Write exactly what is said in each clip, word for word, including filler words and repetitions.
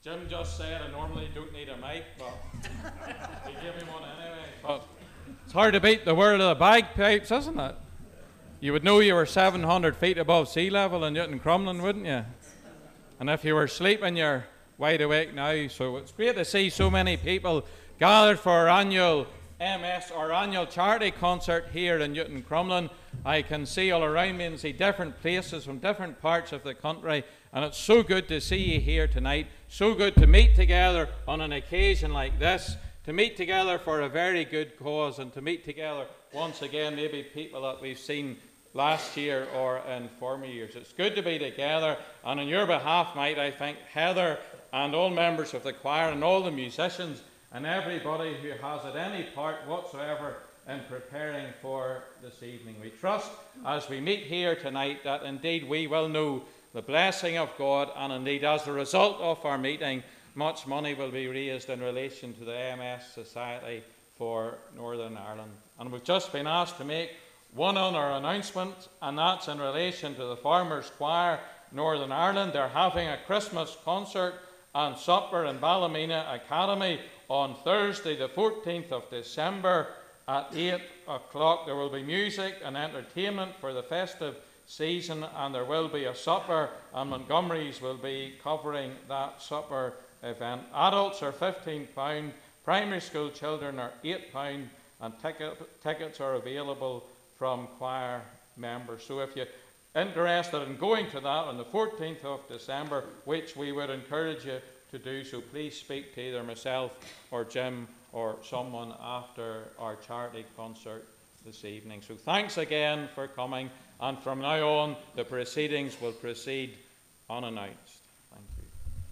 Jim just said I normally don't need a mic, but he gave me one anyway. But it's hard to beat the world of the bagpipes, isn't it? You would know you were seven hundred feet above sea level in Newton Crumlin, wouldn't you? And if you were sleeping, you're wide awake now. So it's great to see so many people gathered for our annual M S, our annual charity concert here in Newton Crumlin. I can see all around me and see different places from different parts of the country, and it's so good to see you here tonight. So good to meet together on an occasion like this, to meet together for a very good cause, and to meet together once again, maybe people that we've seen last year or in former years. It's good to be together, and on your behalf, might I thank Heather and all members of the choir and all the musicians and everybody who has had any part whatsoever in preparing for this evening. We trust as we meet here tonight that indeed we will know the blessing of God, and indeed as a result of our meeting, much money will be raised in relation to the M S Society for Northern Ireland. And we've just been asked to make one other announcement, and that's in relation to the Farmers Choir Northern Ireland. They're having a Christmas concert and supper in Ballymena Academy on Thursday the fourteenth of December at eight o'clock. There will be music and entertainment for the festive season, and there will be a supper, and Montgomery's will be covering that supper event. Adults are fifteen pounds, primary school children are eight pounds, and ticket, tickets are available from choir members. So if you're interested in going to that on the fourteenth of December, which we would encourage you to do so, please speak to either myself or Jim or someone after our charity concert this evening. So thanks again for coming, and from now on the proceedings will proceed unannounced. Thank you.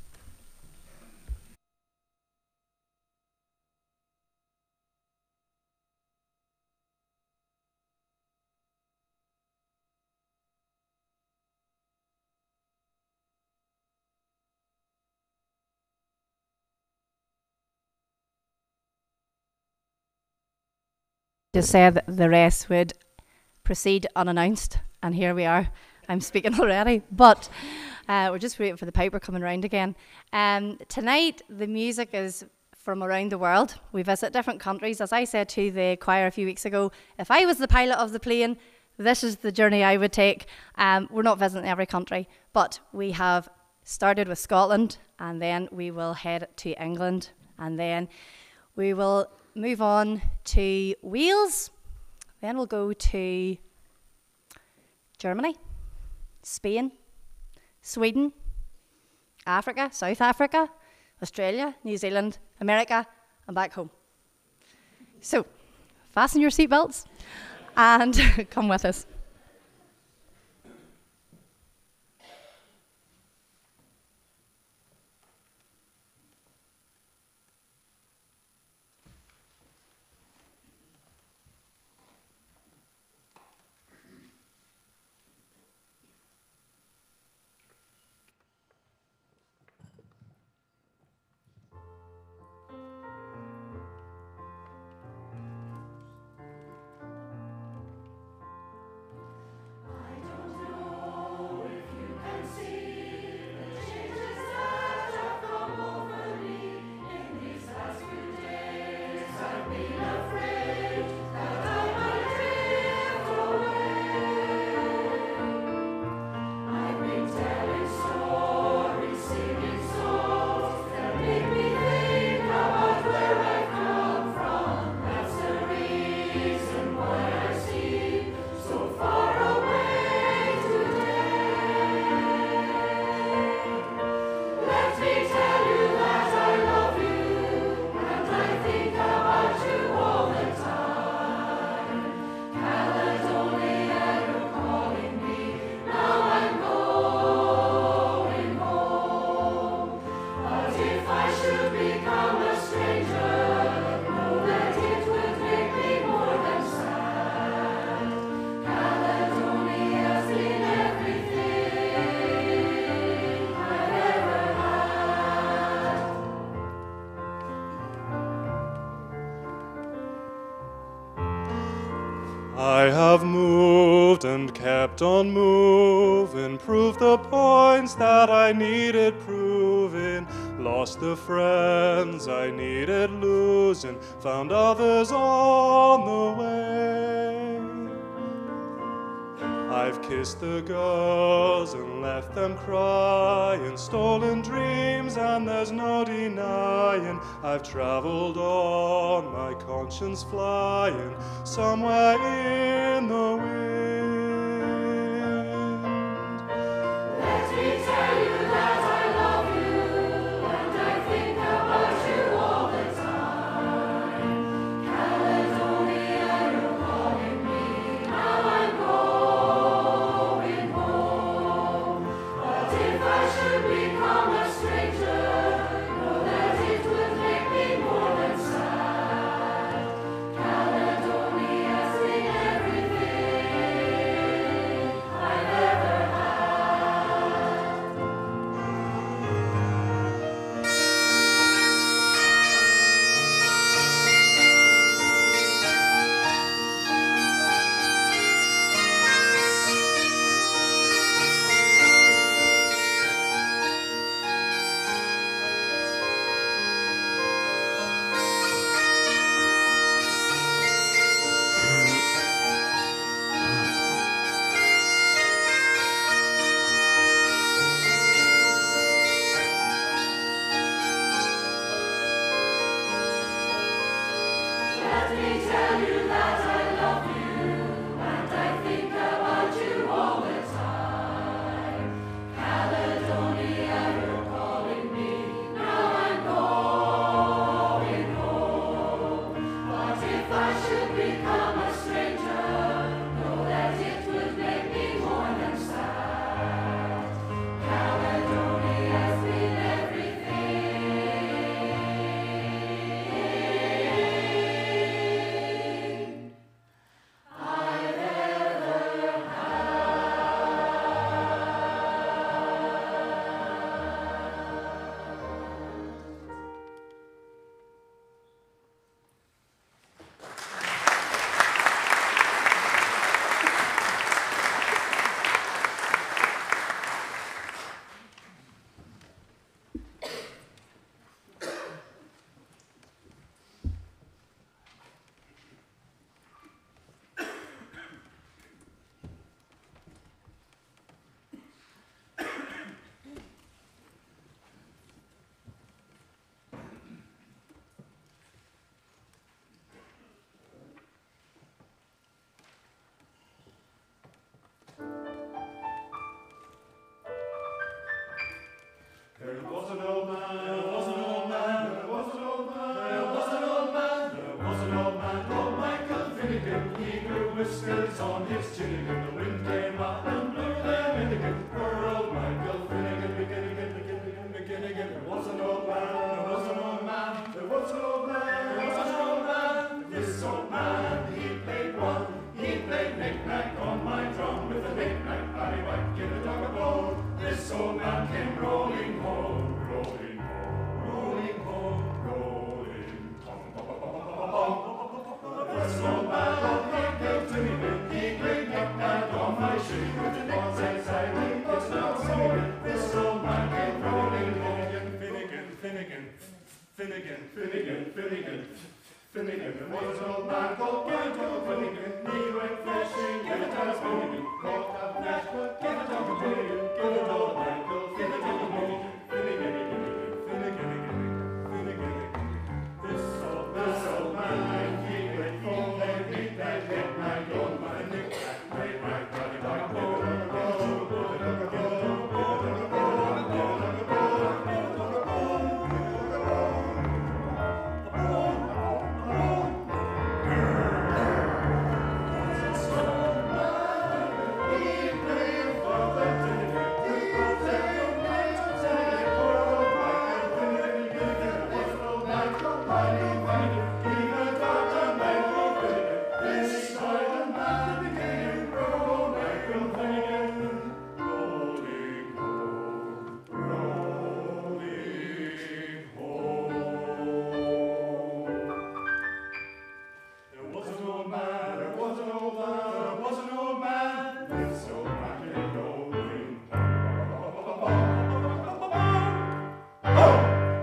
Just said the rest would proceed unannounced, and here we are. I'm speaking already, but uh, we're just waiting for the piper coming round again. Um, tonight, the music is from around the world. We visit different countries. As I said to the choir a few weeks ago, if I was the pilot of the plane, this is the journey I would take. Um, we're not visiting every country, but we have started with Scotland, and then we will head to England, and then we will move on to Wales, then we'll go to Germany, Spain, Sweden, Africa, South Africa, Australia, New Zealand, America, and back home. So, fasten your seatbelts and come with us. I have moved and kept on moving, proved the points that I needed proving, Lost the friends I needed losing, found others on the way. I've kissed the girls and left them crying, stolen dreams and there's no denying. I've traveled on, my conscience flying, somewhere in the wind. Let me tell you that I love you, and I think about you all the time. Caledonia, you're calling me, now I'm going home. But if I should become a stranger, know that it would make me more than sad. Caledonia's been everything I've ever Let me tell you that I love you, and I think about you all the time. Caledonia, you're calling me, now I'm going home. But if I should become a stranger, know that it would make me more than sad. Caledonia's been everything I've ever There was an old man, there was an old man, there was an old man, there was an old man, there was an old man, old Michael Finnegan. He grew whiskers on his chin, and the wind came up and blew them in again. Poor old Michael Finnegan, begin again, begin again, begin again. There was an old man, there was an old man, there was an old man, there was an old man. This old man, he played one, he played knick-knack on my drum with a knick-knack, paddywhack, give a dog a bone. This old man came rolling home, rolling home, rolling home, rolling home. This old man, he gave to me, he played knick-knack on my shoe with a knick-knack, it's not Finnegan. This old man came rolling home, Finnegan, Finnegan, Finnegan, Finnegan, Finnegan. Finnegan, there was an old man called Michael Finnegan. He went fishing, give it to us, Finnegan. Caught up nash, but give it to us, Finnegan. Give it old Michael Finnegan. Finnegan, Finnegan, Finnegan, Finnegan. This old man, this old man, he played full leg, knick-knack, knick-knack, on my knick-knack, knick-knack, paddywhack, give it a go, give it a go, give it a go, give it a go, give it a go, give it a go. Oh!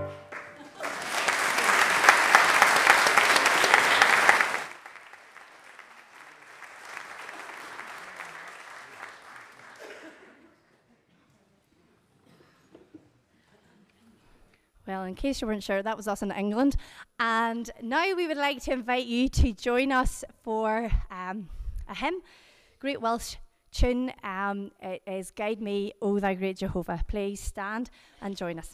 in case you weren't sure, that was us in England. And now we would like to invite you to join us for um, a hymn, great Welsh tune. Um, it is Guide Me, O Thou Great Jehovah. Please stand and join us.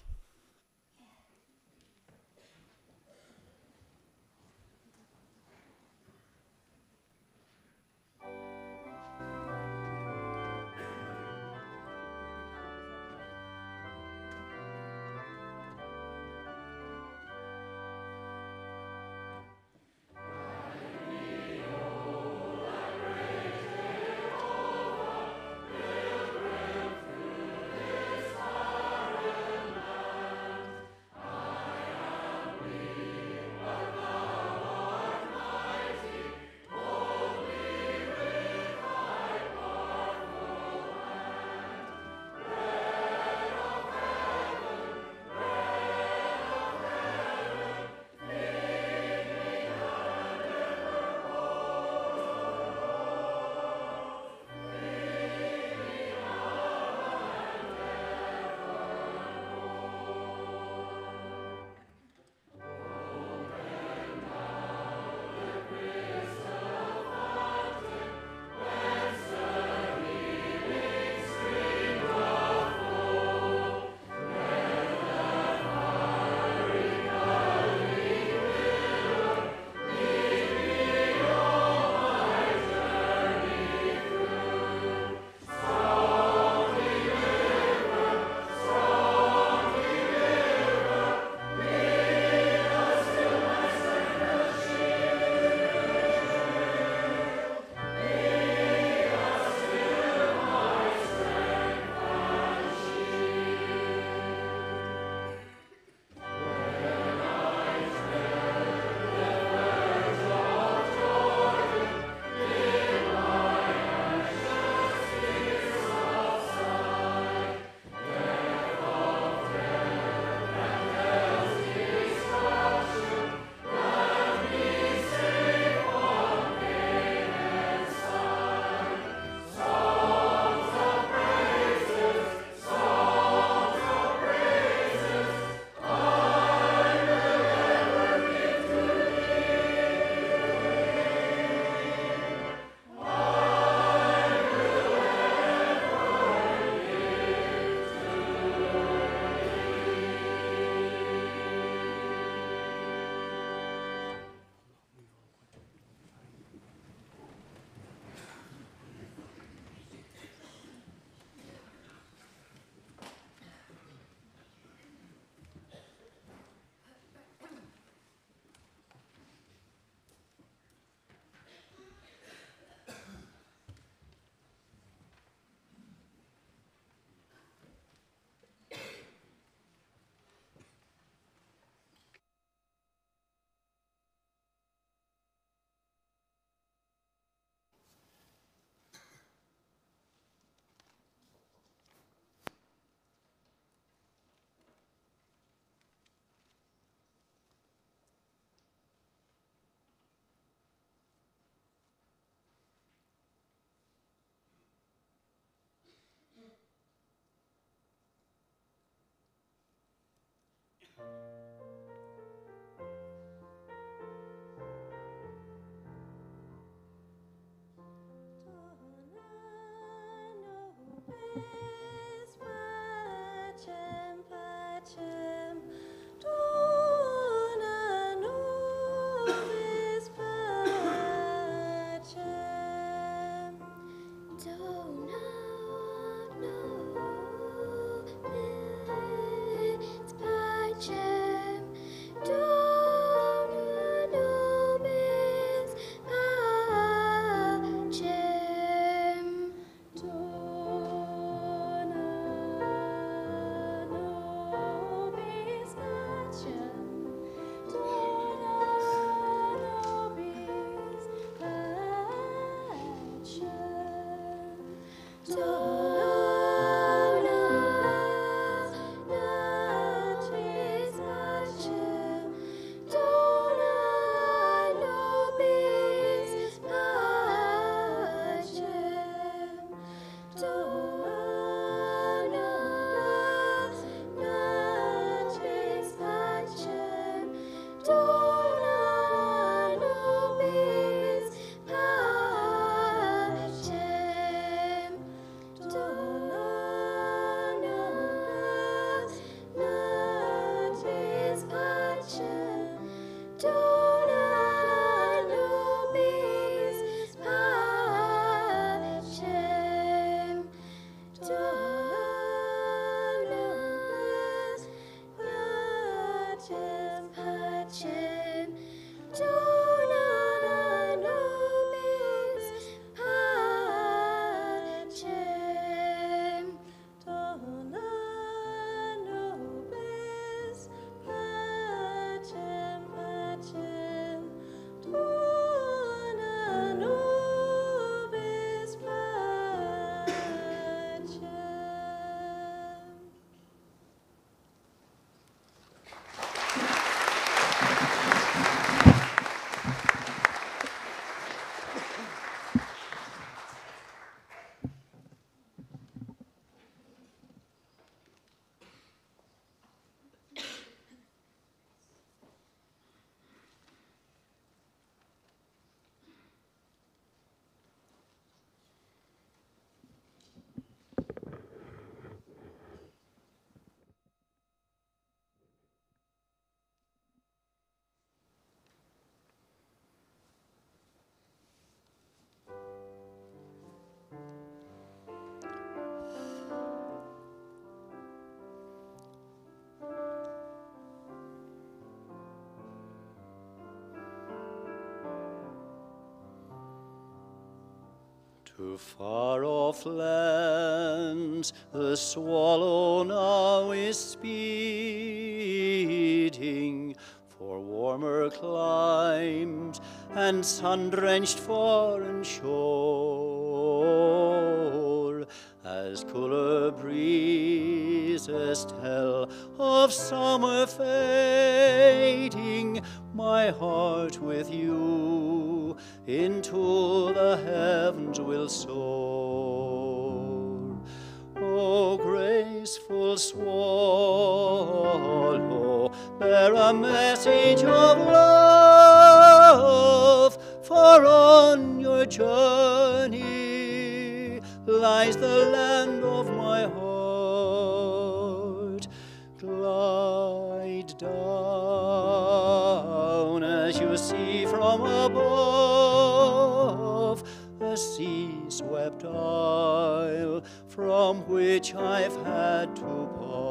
It's Dona nobis pacem, Dona pacem, pacem, Dona nobis pacem, Dona nobis pacem, pacem, Dona nobis pacem. To far-off lands the swallow now is speeding, for warmer climes and sun-drenched foreign shore, as cooler breezes tell of summer fading, my heart with you into the heavens will soar. O graceful swallow, bear a message of love, for on your journey lies the land of my heart. Glide down as you see from above the sea-swept isle from which I've had to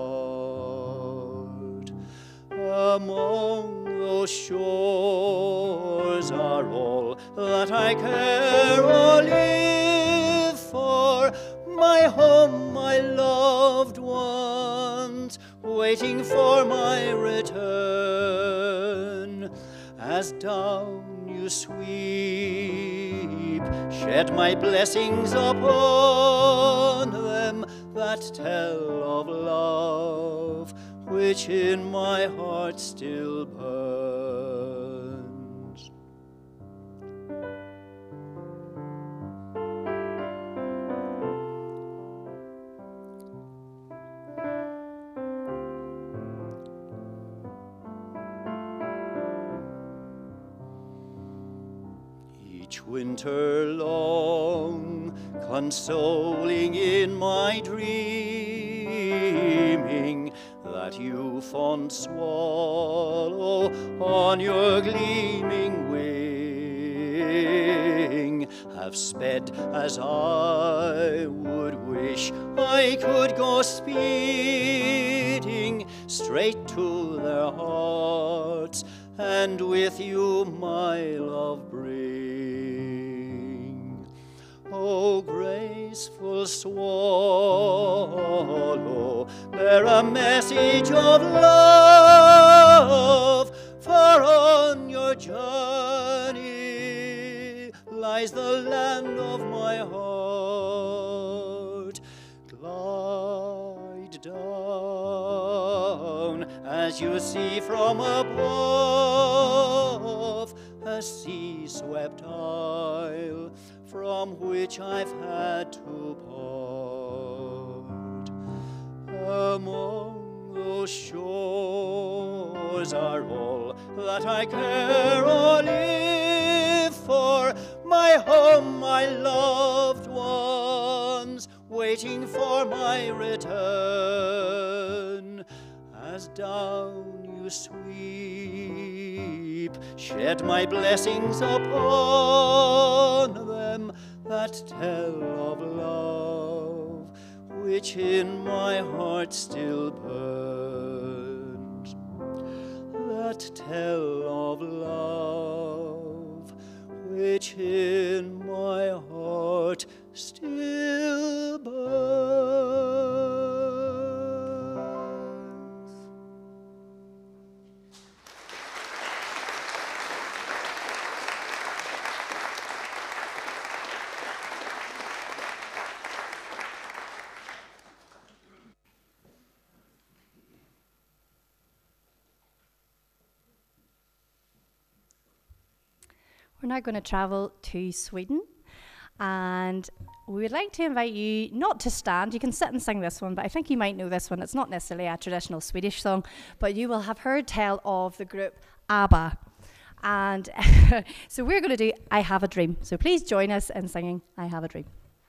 part. Among those shores are all that I care or live for, my home, my loved ones, waiting for my return. As down you sweep, shed my blessings upon them that tell of love, which in my heart still burns. Each winter long, consoling in my dreaming, that you, fond swallow, on your gleaming wing have sped as I would wish I could go speeding straight to their hearts, and with you my love bring. O graceful swallow, bear a message of love, for on your journey lies the land of my heart. Glide down as you see from above a sea-swept isle from which I've had to part. Among those shores are all that I care or live for, my home, my loved ones, waiting for my return. As down you sweep, shed my blessings upon them that tell of love, which in my heart still burns, that tell of love, which in my heart still burns. We're now going to travel to Sweden, and we would like to invite you not to stand. You can sit and sing this one, but I think you might know this one. It's not necessarily a traditional Swedish song, but you will have heard tell of the group ABBA. And so we're going to do I Have a Dream. So please join us in singing I Have a Dream.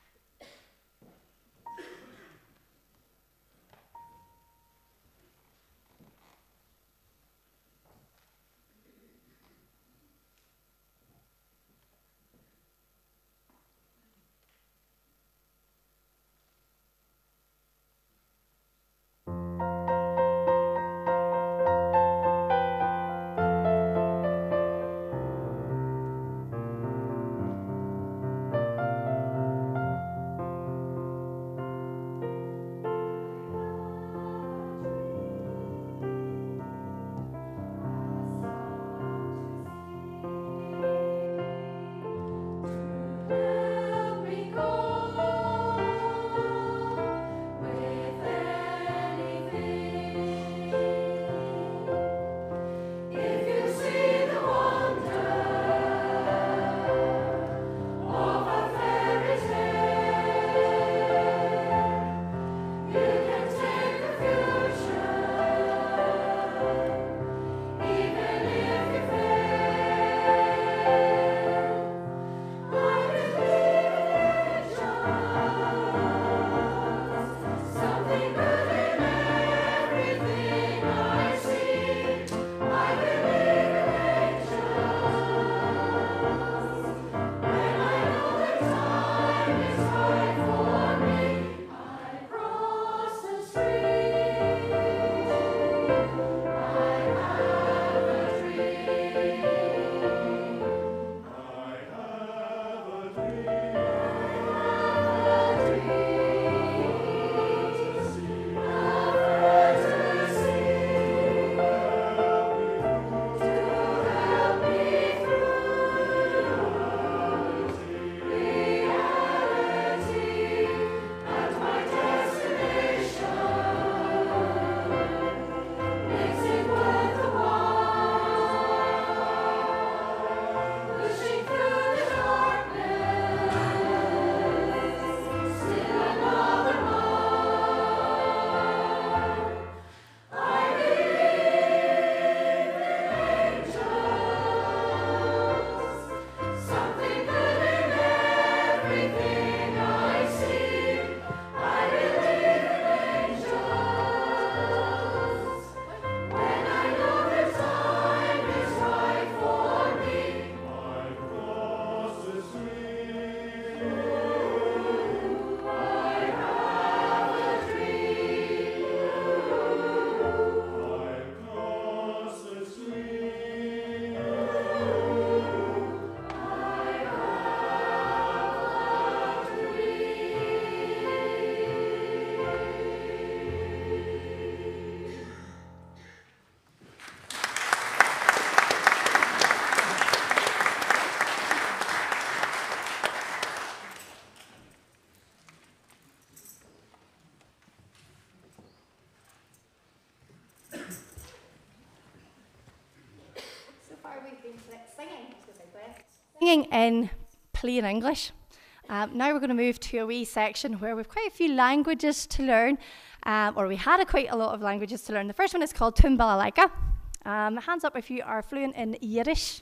Singing in plain English. Um, now we're going to move to a wee section where we've quite a few languages to learn, um, or we had a quite a lot of languages to learn. The first one is called Tumbalalaika. Um, hands up if you are fluent in Yiddish.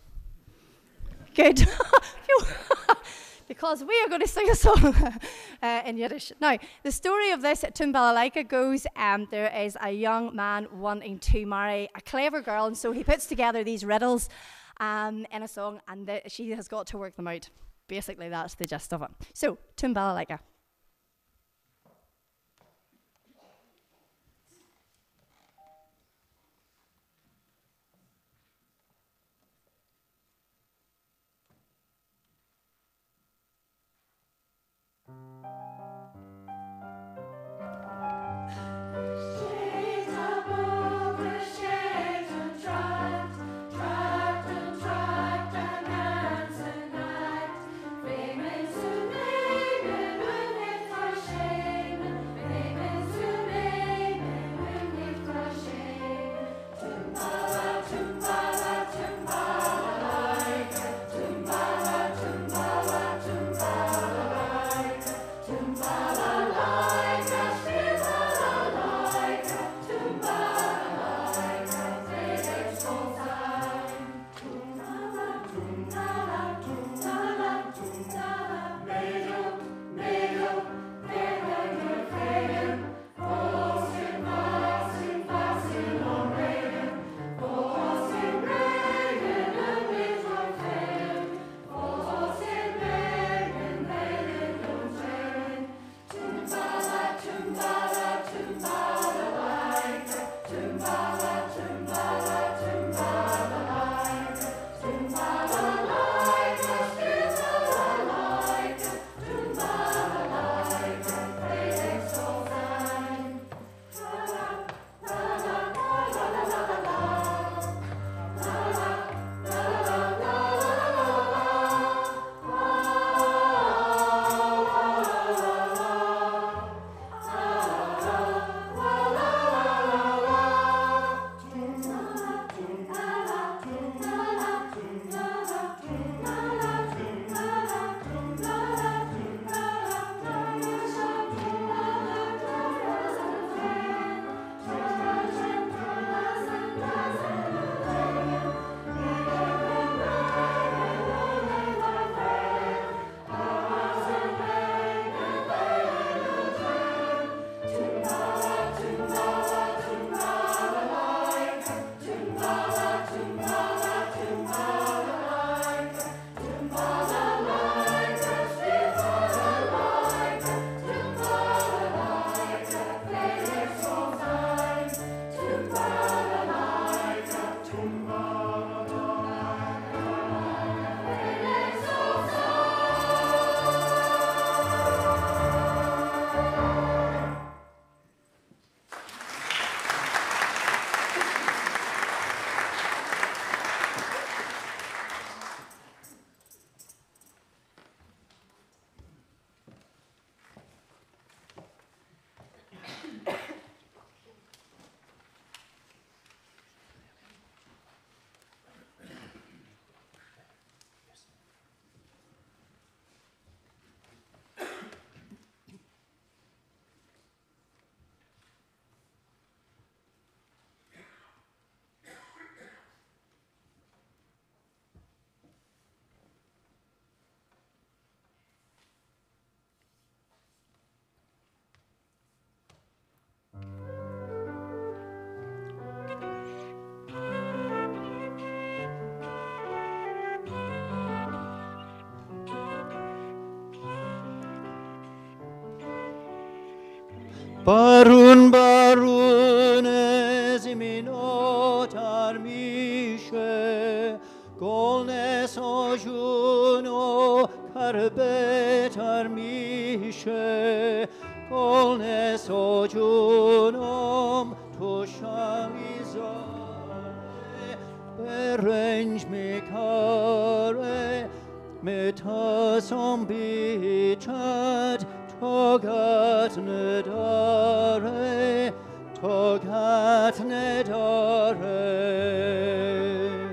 Good. Because we are going to sing a song uh, in Yiddish. Now, the story of this at Tumbalalaika goes, um, there is a young man wanting to marry a clever girl, and so he puts together these riddles, um, in a song, and th- she has got to work them out. Basically, that's the gist of it. So, Tumbalalaika. Shades above the shades and tracked, tracked and tracked and hands and act. Fame to name it when it was shame. Fame to name it when it was shame. Tumbala, tumbala, tumbala-laika. Tumbala, tumbala, tumbala-laika. Tumbala-laika, shibala-laika. Tumbala-laika, Felix Gonzine. Tumbala, tumbala, tumbala, tumbala. Medo, medo, Verwender, Fegen. Fossin, Fassin, Fassin, on Regen. Fossin, Regen, and with our Fegen. Fossin, Regen, Regen, und Regen. Tumbala, tumbala, tumbala-laika. Tumbala, tumbala, tumbala-laika. Tumbala-laika, shibala-laika. Tumbala-laika, Felix Gonzine. La-la, la-la, la-la-la-la-la. La-la, Barun barun eziminot armishe golnes ojuno karbet armishe golnes ojunom toshamizare berenj mikare metasom bichad Togat nedare, togat nedare.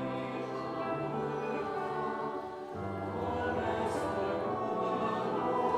Tumbala,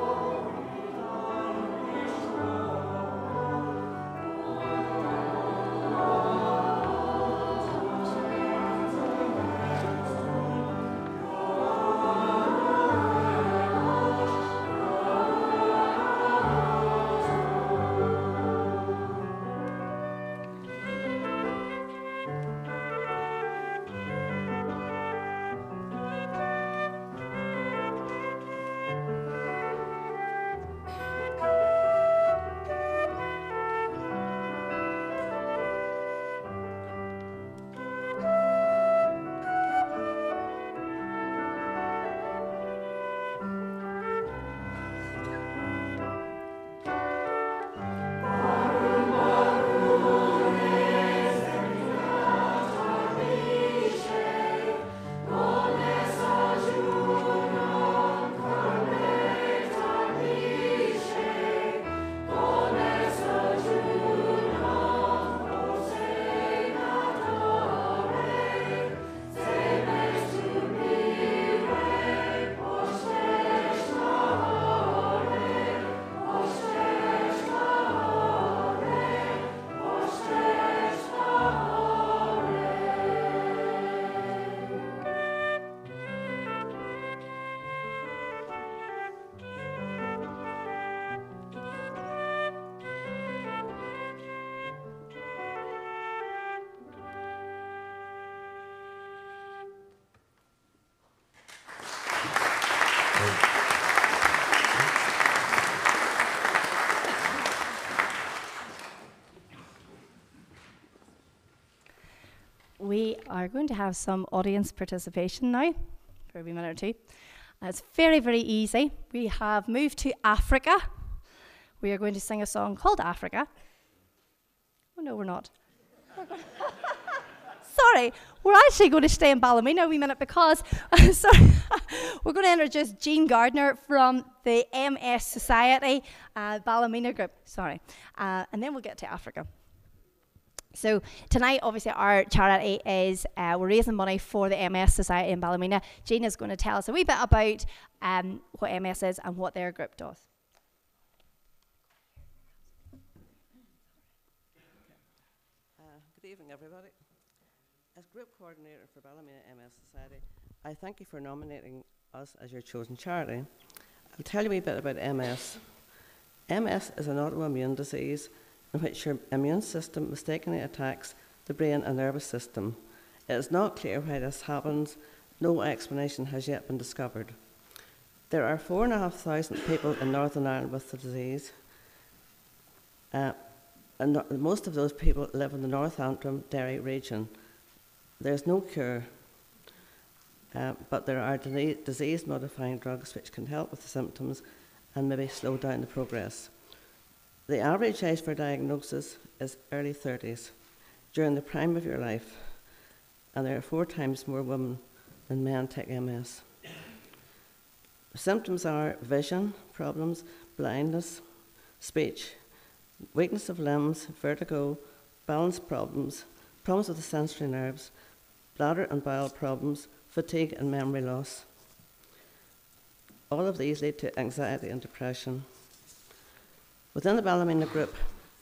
we are going to have some audience participation now for a wee minute or two. Uh, it's very, very easy. We have moved to Africa. We are going to sing a song called Africa. Oh, no, we're not. Sorry, we're actually going to stay in Ballymena a wee minute because sorry, we're going to introduce Jean Gardner from the M S Society uh, Ballymena group. Sorry, uh, and then we'll get to Africa. So tonight, obviously, our charity is uh, we're raising money for the M S Society in Ballymena. Jean is going to tell us a wee bit about um, what M S is and what their group does. Uh, good evening, everybody. As group coordinator for Ballymena M S Society, I thank you for nominating us as your chosen charity. I'll tell you a wee bit about M S. M S is an autoimmune disease in which your immune system mistakenly attacks the brain and nervous system. It is not clear why this happens. No explanation has yet been discovered. There are four and a half thousand people in Northern Ireland with the disease, uh, and no most of those people live in the North Antrim Derry region. There's no cure, uh, but there are disease-modifying drugs which can help with the symptoms and maybe slow down the progress. The average age for diagnosis is early thirties, during the prime of your life, and there are four times more women than men take M S. Symptoms are vision problems, blindness, speech, weakness of limbs, vertigo, balance problems, problems with the sensory nerves, bladder and bowel problems, fatigue and memory loss. All of these lead to anxiety and depression. Within the Ballymena group,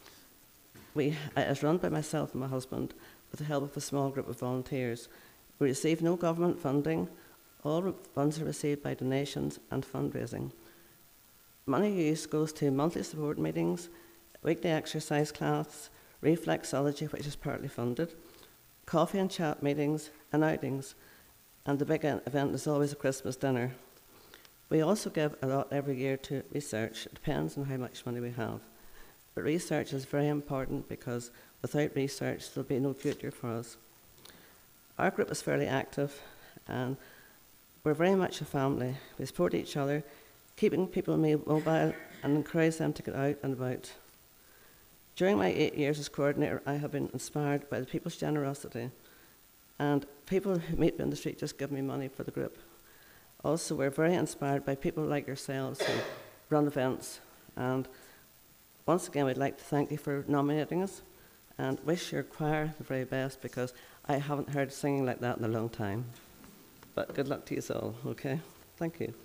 we, it is run by myself and my husband with the help of a small group of volunteers. We receive no government funding. All funds are received by donations and fundraising. Money used goes to monthly support meetings, weekly exercise class, reflexology, which is partly funded, coffee and chat meetings and outings, and the big event is always a Christmas dinner. We also give a lot every year to research. It depends on how much money we have. But research is very important because without research there'll be no future for us. Our group is fairly active and we're very much a family. We support each other, keeping people mobile and encourage them to get out and about. During my eight years as coordinator, I have been inspired by the people's generosity, and people who meet me on the street just give me money for the group. Also, we're very inspired by people like yourselves who run events, and once again, we'd like to thank you for nominating us and wish your choir the very best because I haven't heard singing like that in a long time. But good luck to you all, okay? Thank you.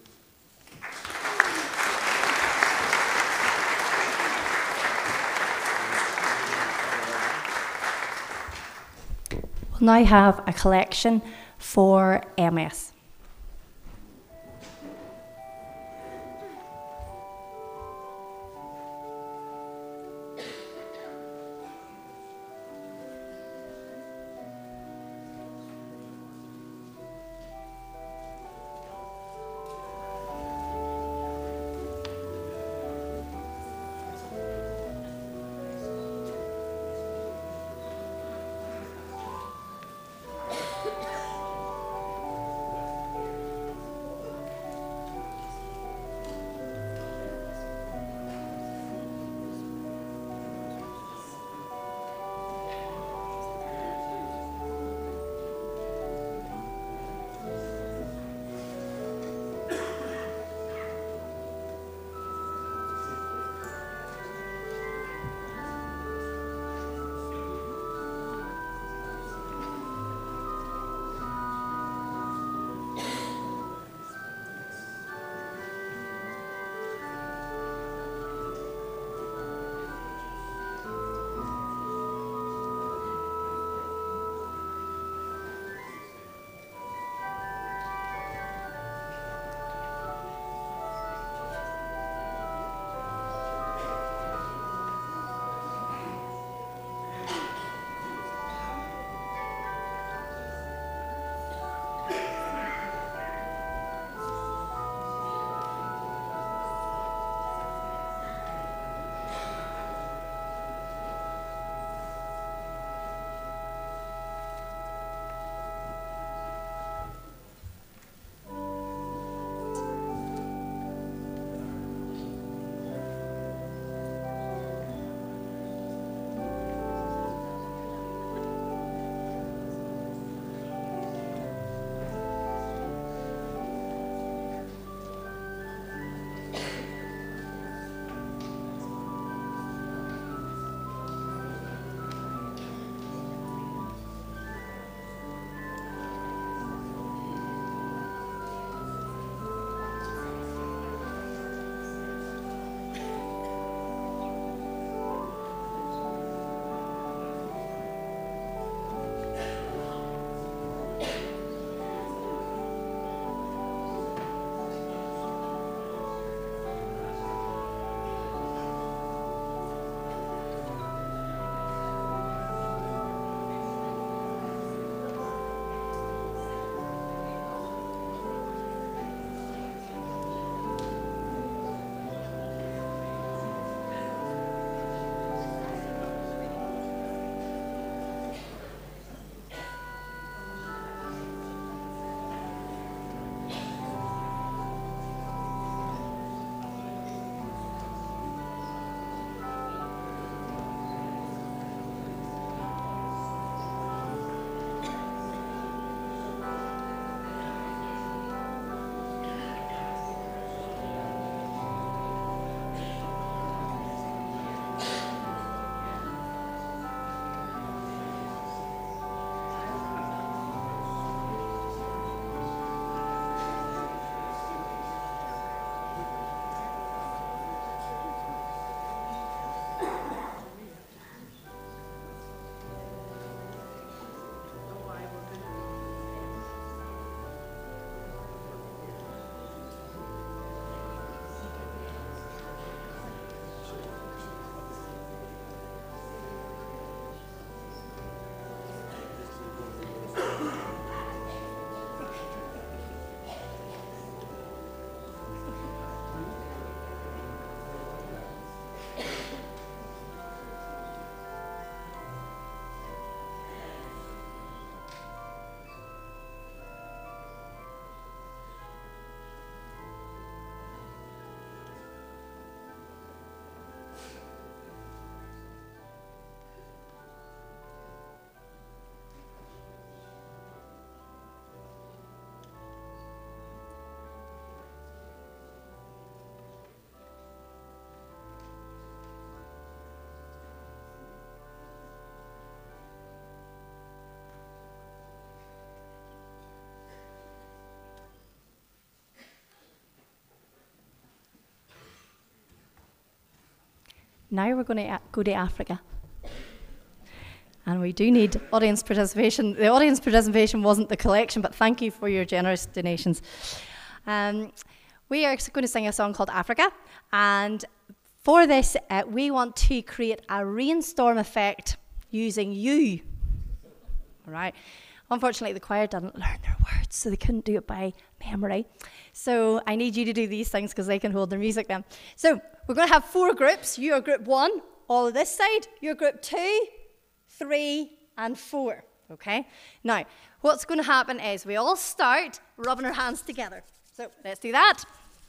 We'll now have a collection for M S. Now we're going to go to Africa. And we do need audience participation. The audience participation wasn't the collection, but thank you for your generous donations. Um, we are going to sing a song called Africa. And for this, uh, we want to create a rainstorm effect using you. All right. Unfortunately, the choir didn't learn their words, so they couldn't do it by memory. So I need you to do these things because they can hold their music then. So we're going to have four groups. You are group one, all of this side. You're group two, three, and four. Okay? Now, what's going to happen is we all start rubbing our hands together. So let's do that.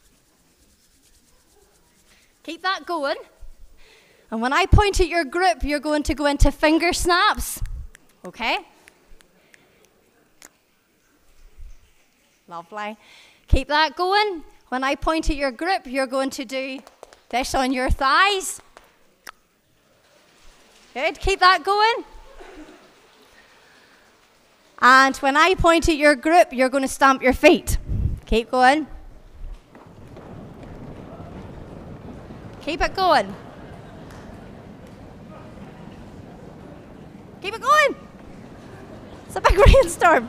Keep that going. And when I point at your group, you're going to go into finger snaps. Okay? Lovely. Keep that going. When I point at your group, you're going to do this on your thighs. Good. Keep that going. And when I point at your group, you're going to stamp your feet. Keep going. Keep it going. Keep it going. It's a big rainstorm.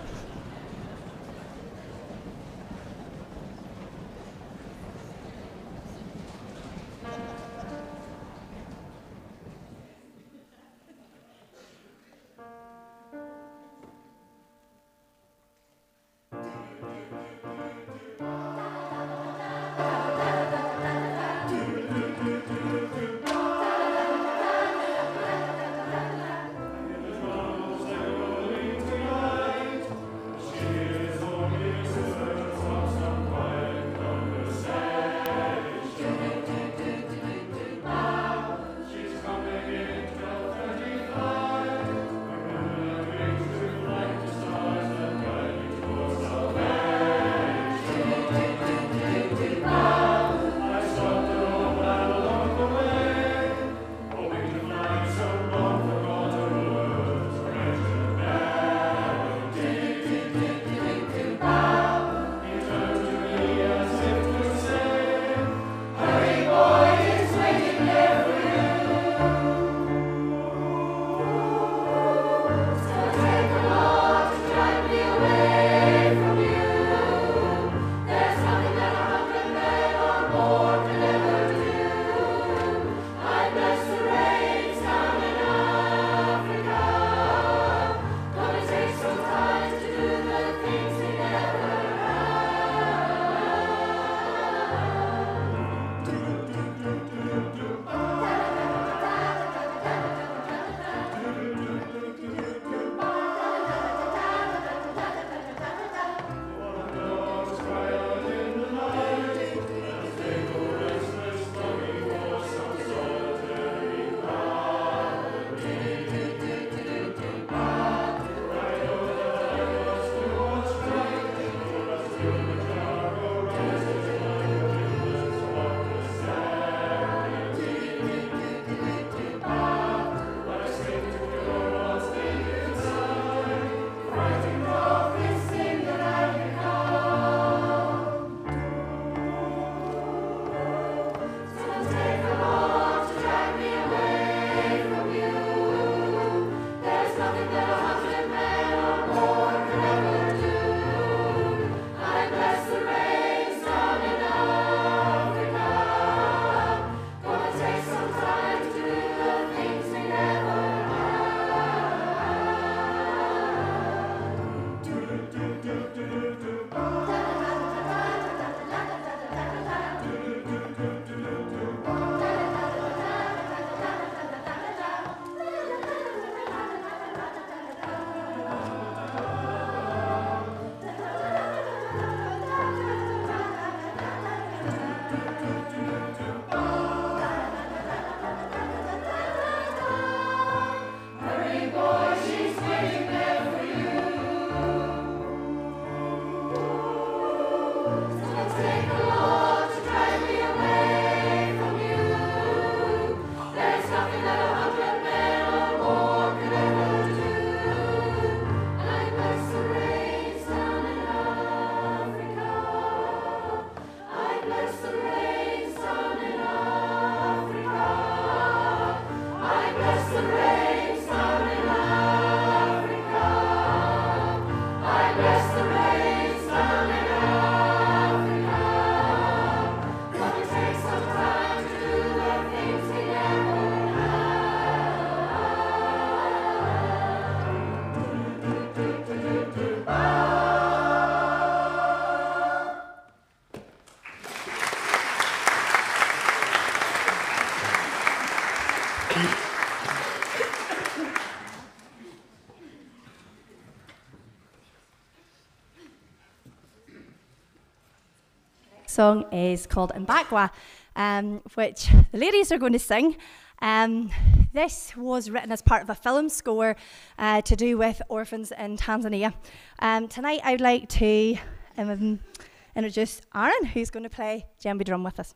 Song is called Mbakwa, um, which the ladies are going to sing. Um, this was written as part of a film score uh, to do with orphans in Tanzania. Um, tonight I'd like to um, introduce Aaron, who's going to play djembe drum with us.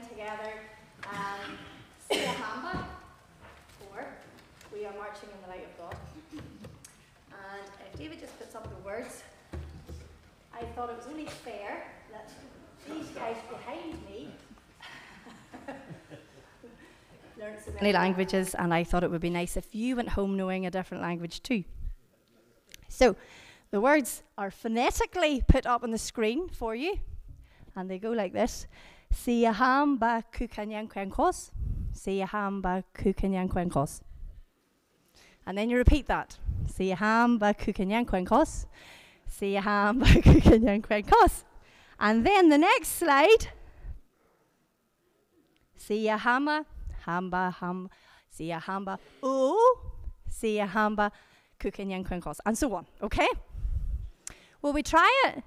sing together um, Sia Hamba, or We Are Marching in the Light of God. And if David just puts up the words, I thought it was only fair that these guys behind me learned so many languages, and I thought it would be nice if you went home knowing a different language too. So, the words are phonetically put up on the screen for you, and they go like this. Siyahamba kukanyan kwenkos. Siyahamba kukanyan kwenkos. And then you repeat that. Siyahamba kukanyan kwenkos. Siyahamba kukanyan kwenkos. And then the next slide. Siyahama hamba ham. Siyahamba o. Siyahamba kukanyan kwenkos. And so on. Okay? Will we try it?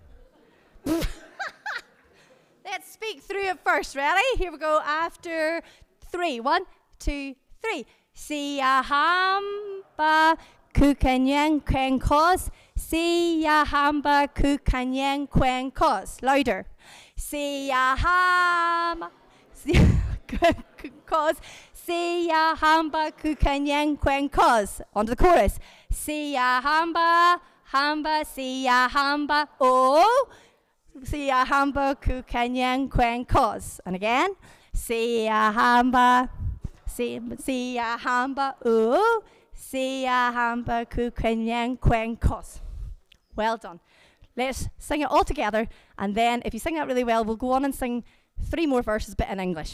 Let's speak through it first. Ready? Here we go. After three. One, two, three. Siyahamba kukanyan kwenkos. Siyahamba kukanyan kwenkos. Louder. Siyahamba kwenkos. Siyahamba kukanyan kwenkos. On to the chorus. Siyahamba hamba siyahamba o. Siyahamba kukanyan kwenkos. And again. Siyahamba siyahamba o. Siyahamba kukanyan kwenkos. Well done. Let's sing it all together, and then if you sing that really well, we'll go on and sing three more verses, but in English.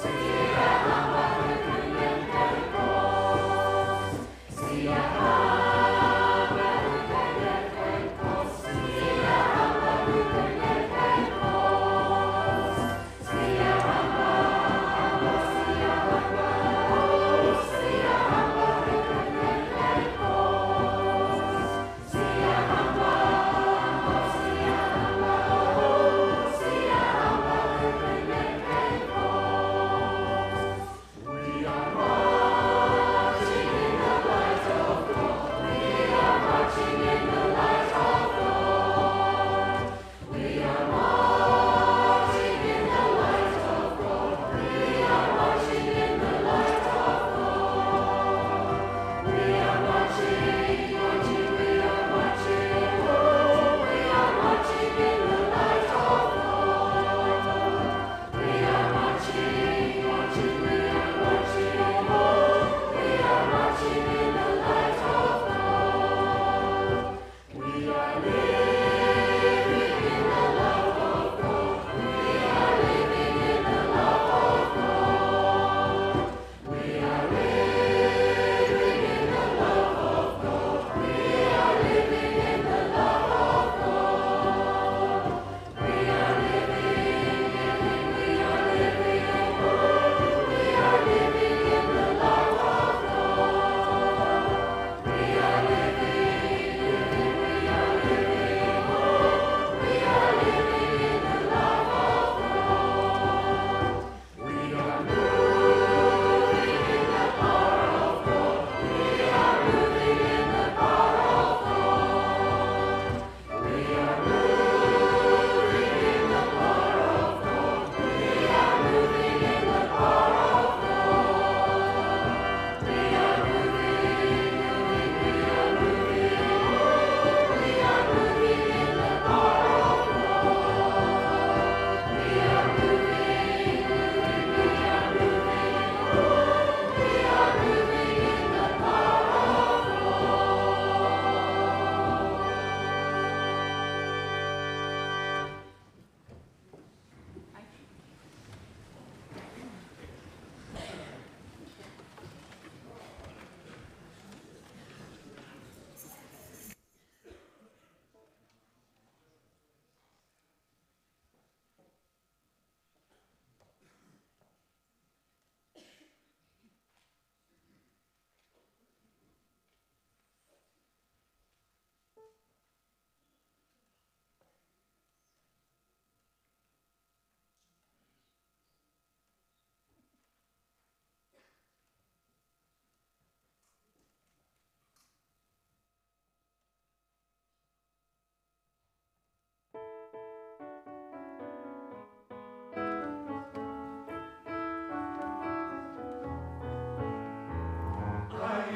Siyahamba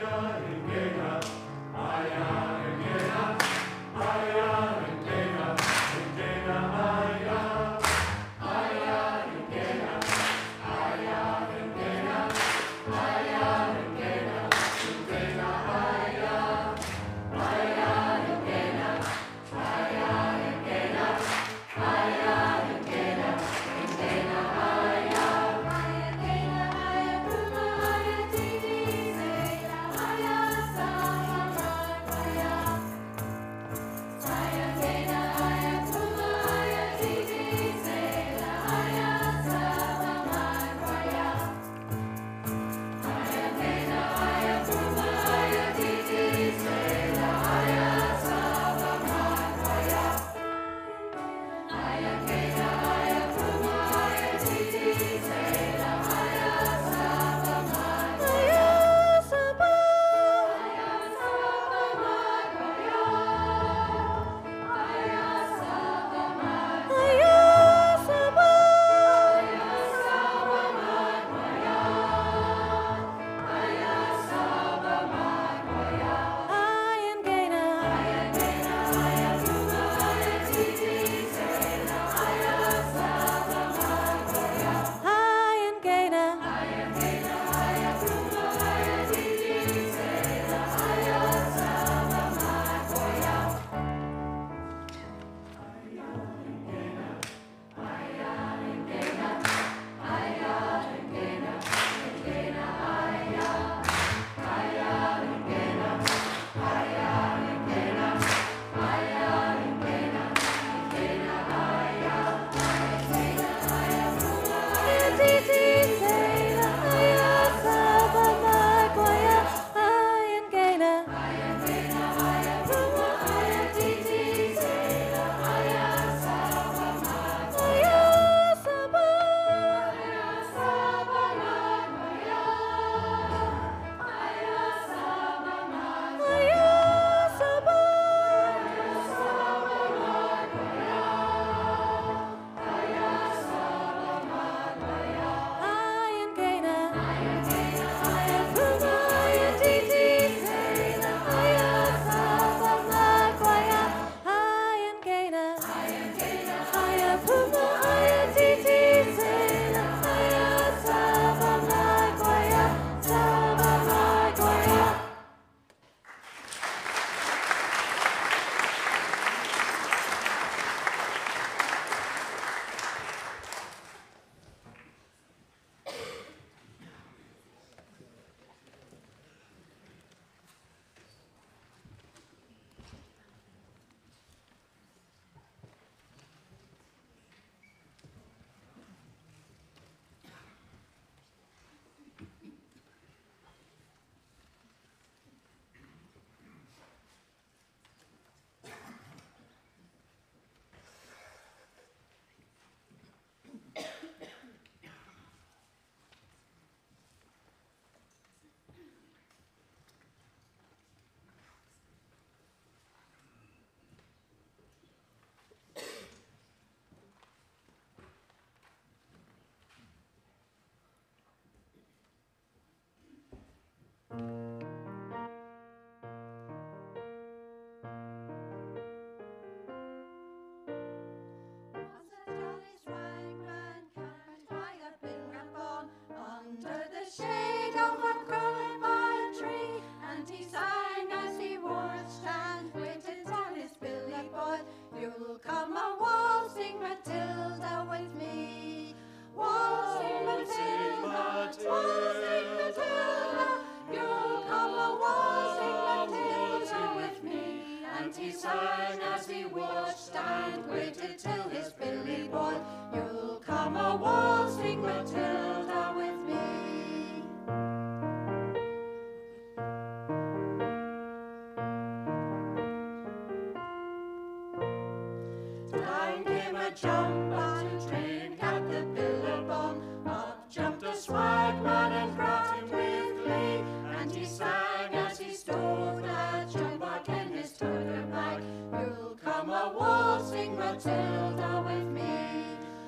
jump and drink at the Billabong. Up jumped a swagman and cried with glee, and he sang as he stowed that jump back in his tucker bag. You'll come a waltzing Matilda with me.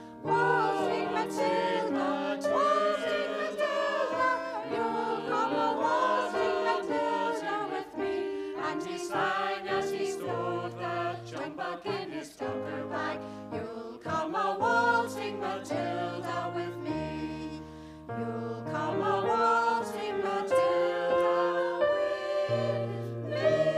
Waltzing Matilda, waltzing Matilda, you'll come a waltzing Matilda. and he sang as he stowed the junk buck in his dunker bag. You'll come a waltzing Matilda with me. You'll come a waltzing Matilda with me.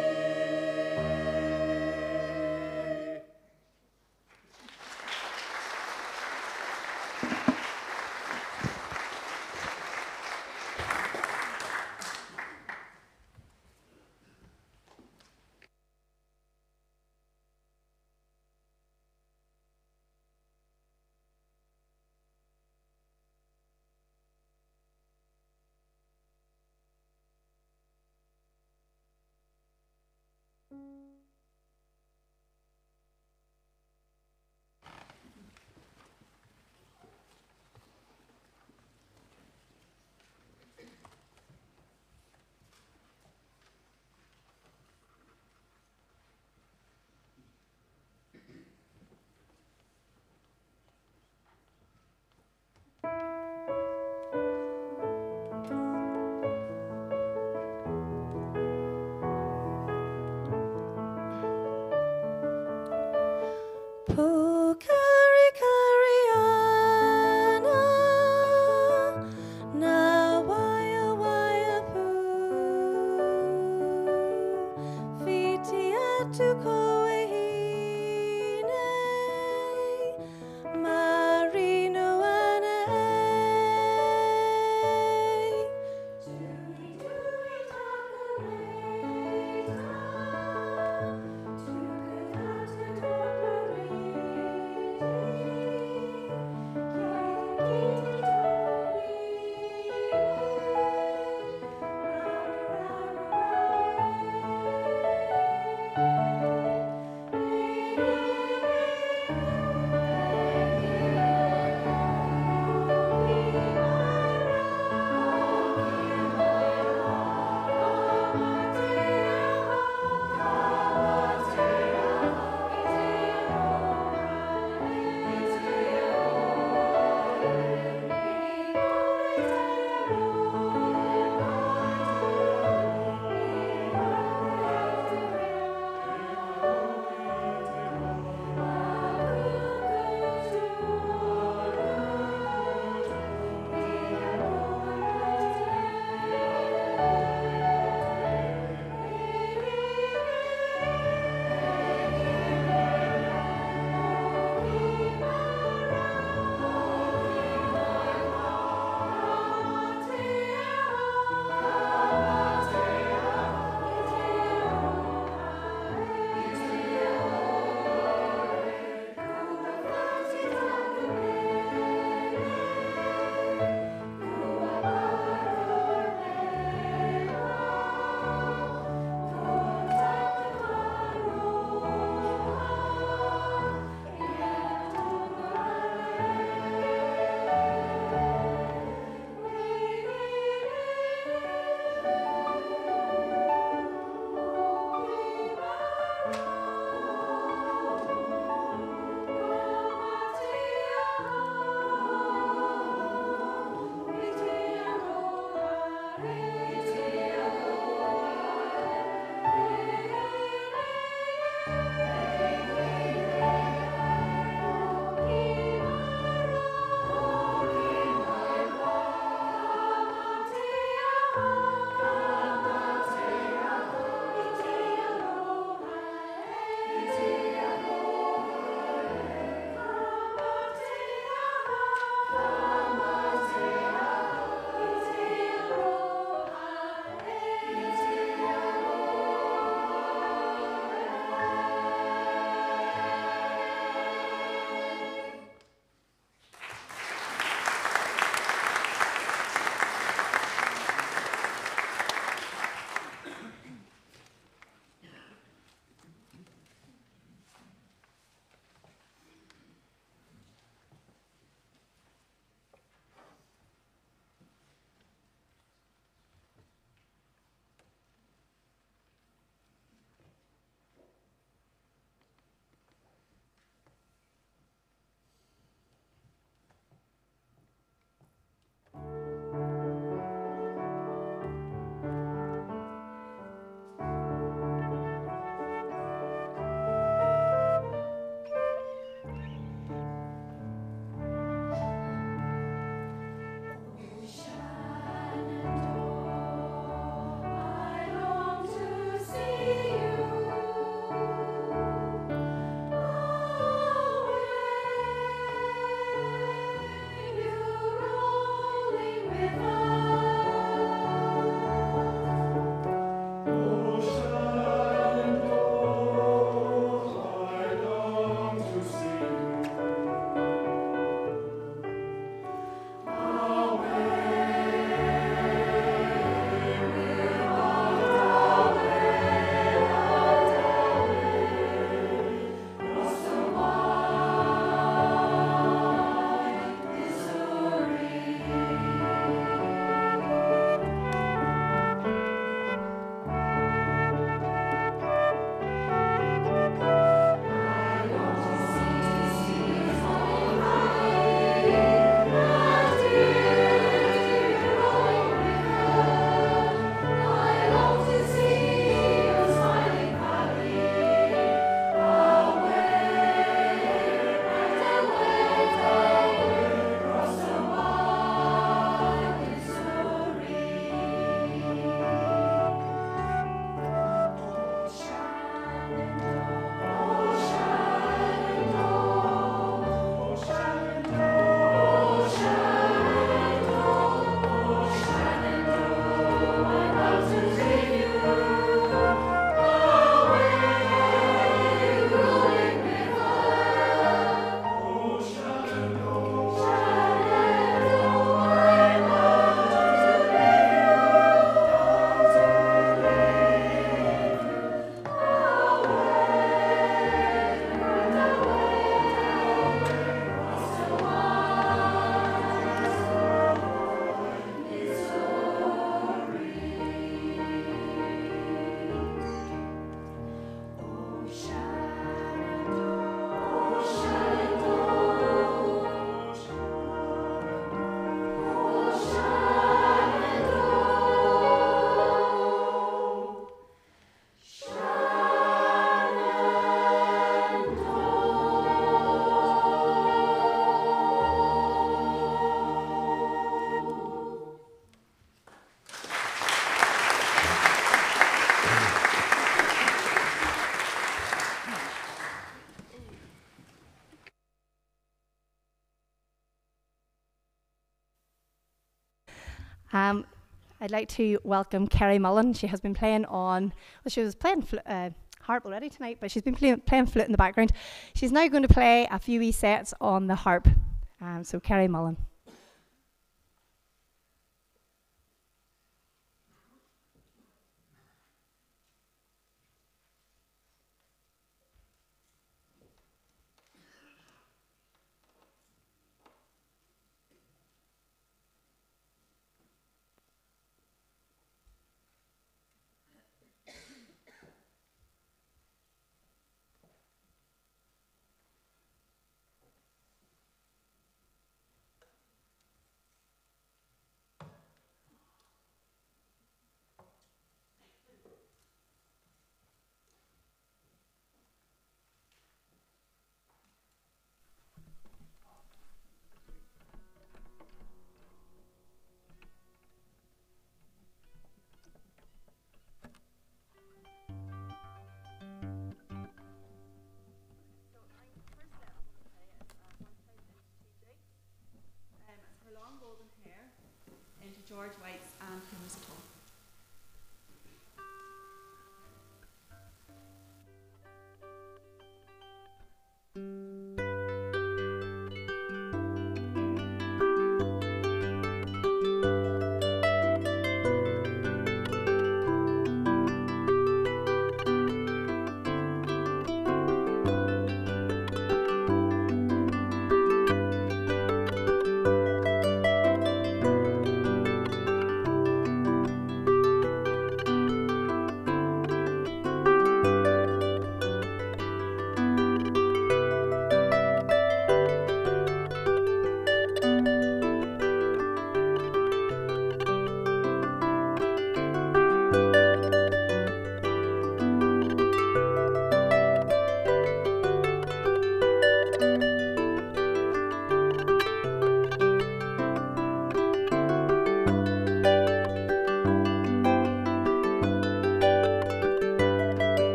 Um, I'd like to welcome Kerry Mullen. She has been playing on, well, she was playing fl- uh, harp already tonight, but she's been play- playing flute in the background. She's now going to play a few wee sets on the harp. Um, so Kerry Mullen.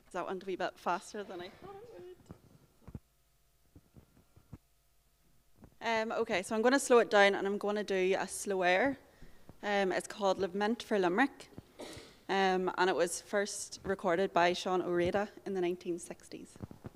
That went a wee bit faster than I thought it would. Um, okay, so I'm going to slow it down and I'm going to do a slow air. Um, it's called Lament for Limerick. Um, and it was first recorded by Sean O'Rada in the nineteen sixties.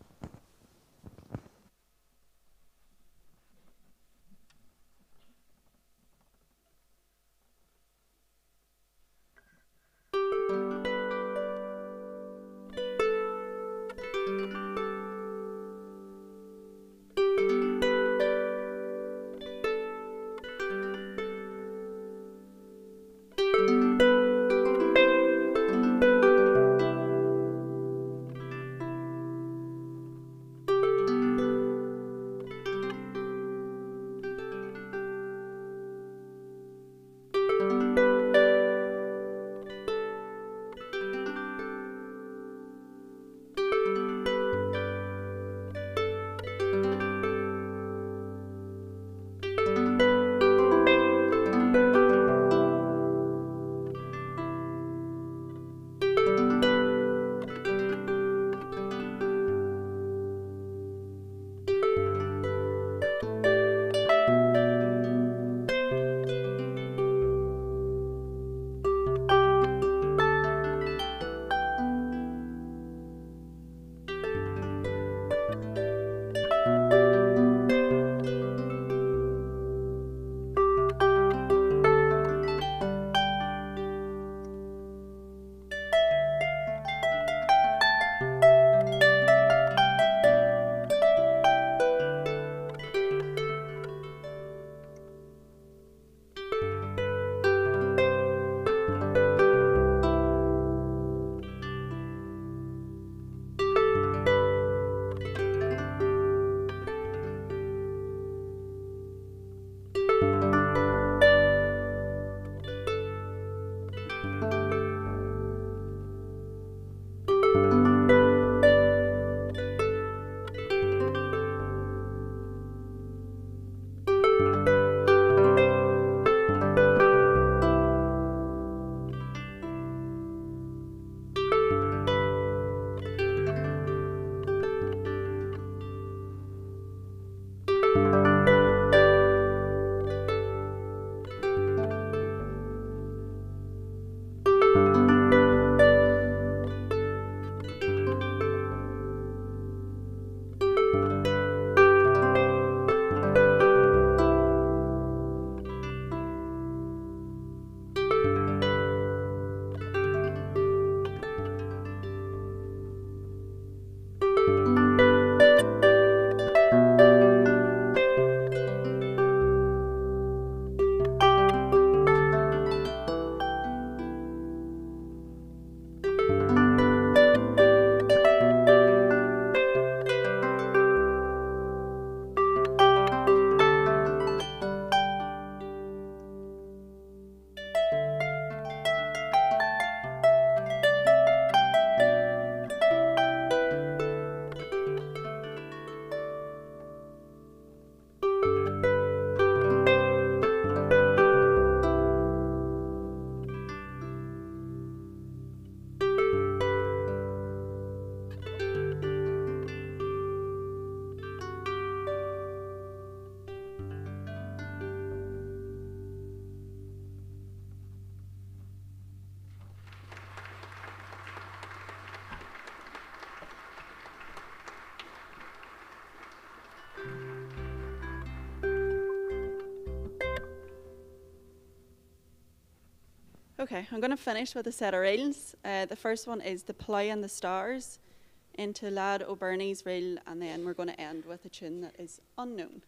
Okay, I'm going to finish with a set of reels. Uh, the first one is The Plough and the Stars into Lad O'Byrne's reel, and then we're going to end with a tune that is unknown.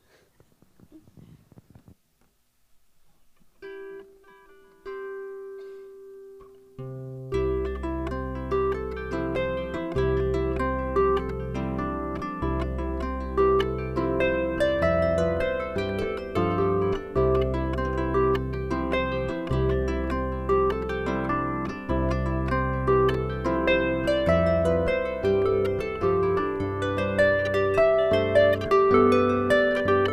Thank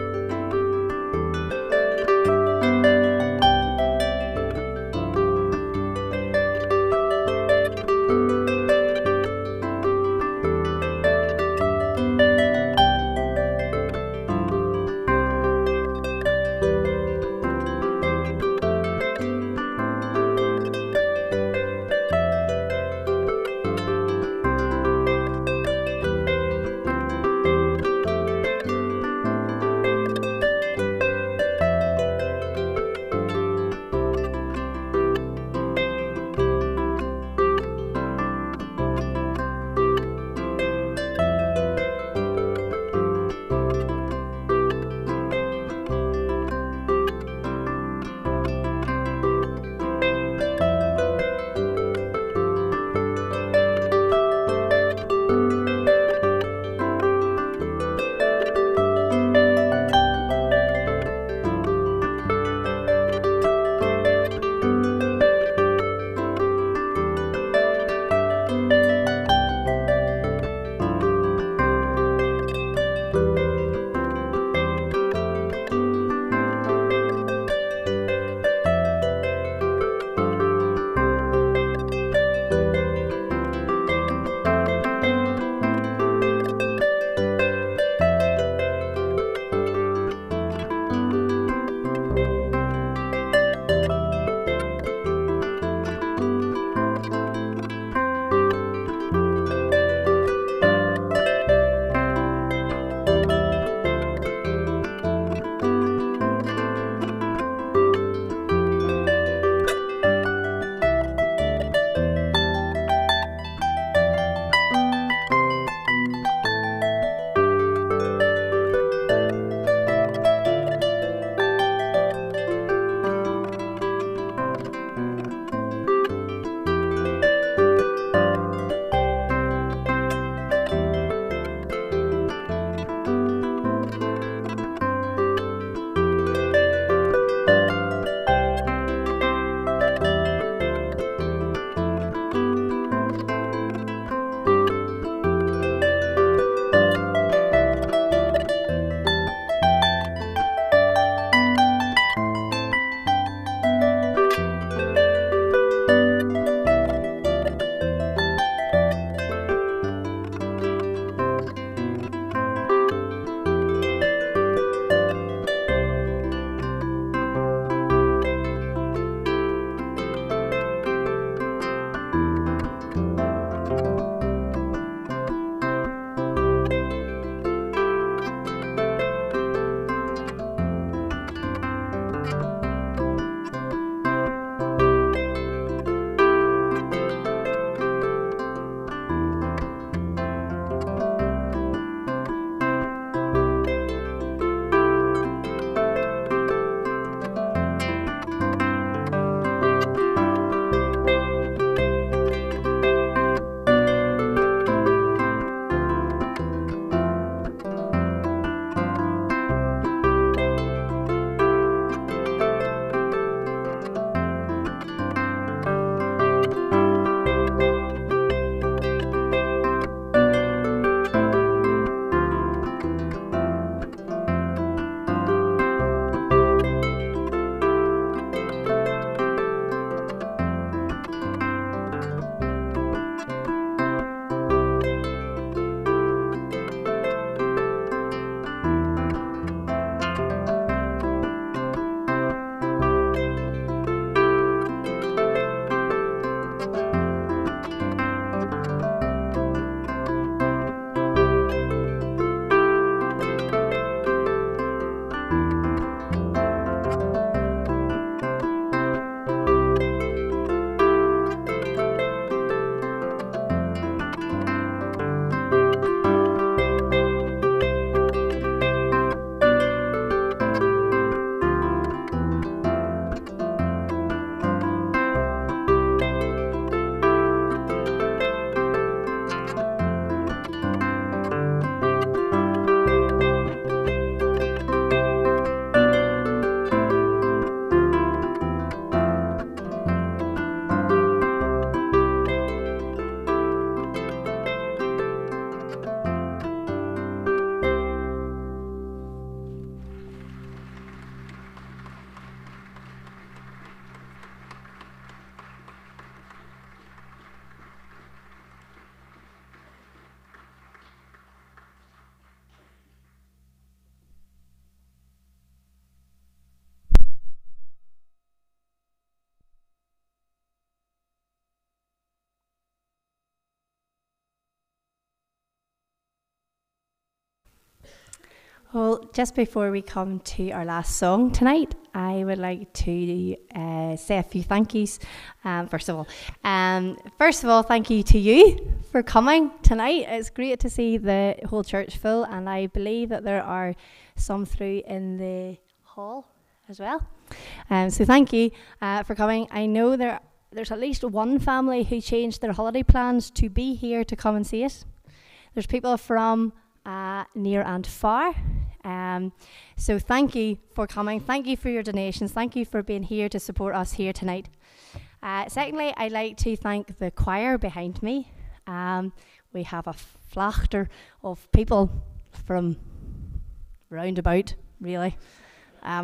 Well, just before we come to our last song tonight, I would like to uh, say a few thank yous. Um, first of all, um, first of all, thank you to you for coming tonight. It's great to see the whole church full, and I believe that there are some through in the hall as well. Um, so thank you uh, for coming. I know there there's at least one family who changed their holiday plans to be here to come and see it. There's people from uh, near and far. Um, so thank you for coming. Thank you for your donations. Thank you for being here to support us here tonight. Uh, secondly, I'd like to thank the choir behind me. Um, we have a flachter of people from round about, really. Um,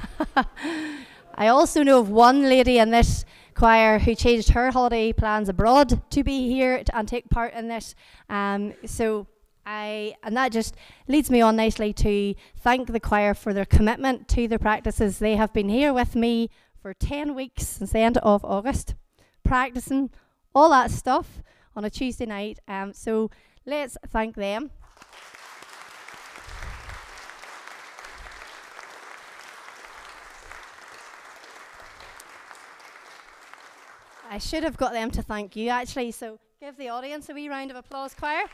I also know of one lady in this choir who changed her holiday plans abroad to be here to, and take part in this. Um, so I and that just leads me on nicely to thank the choir for their commitment to their practices. They have been here with me for ten weeks since the end of August, practicing all that stuff on a Tuesday night. Um, so let's thank them. I should have got them to thank you, actually, so give the audience a wee round of applause, choir.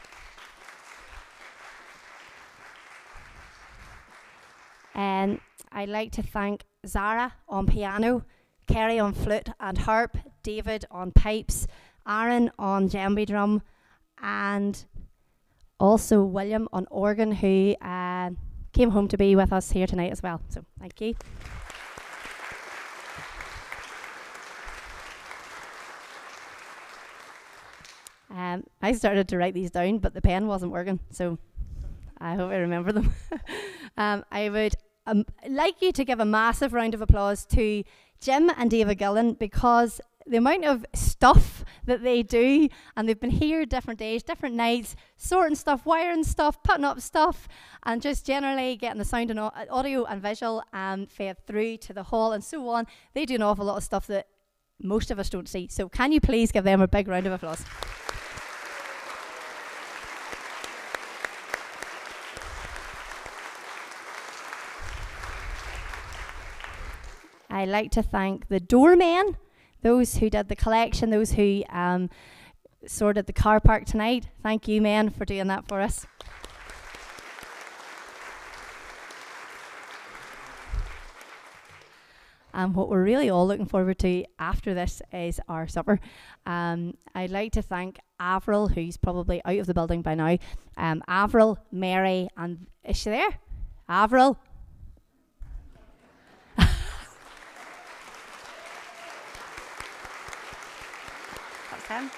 And I'd like to thank Zara on piano, Kerry on flute and harp, David on pipes, Aaron on djembe drum, and also William on organ, who uh, came home to be with us here tonight as well. So thank you. Um, I started to write these down, but the pen wasn't working, so I hope I remember them. um, I would um, like you to give a massive round of applause to Jim and David Gillen, because the amount of stuff that they do, and they've been here different days, different nights, sorting stuff, wiring stuff, putting up stuff, and just generally getting the sound and au- audio and visual um, fed through to the hall and so on. They do an awful lot of stuff that most of us don't see. So can you please give them a big round of applause? I'd like to thank the doormen, those who did the collection, those who um, sorted the car park tonight. Thank you, men, for doing that for us. And what we're really all looking forward to after this is our supper. Um, I'd like to thank Avril, who's probably out of the building by now. Um, Avril, Mary, and is she there? Avril? Him.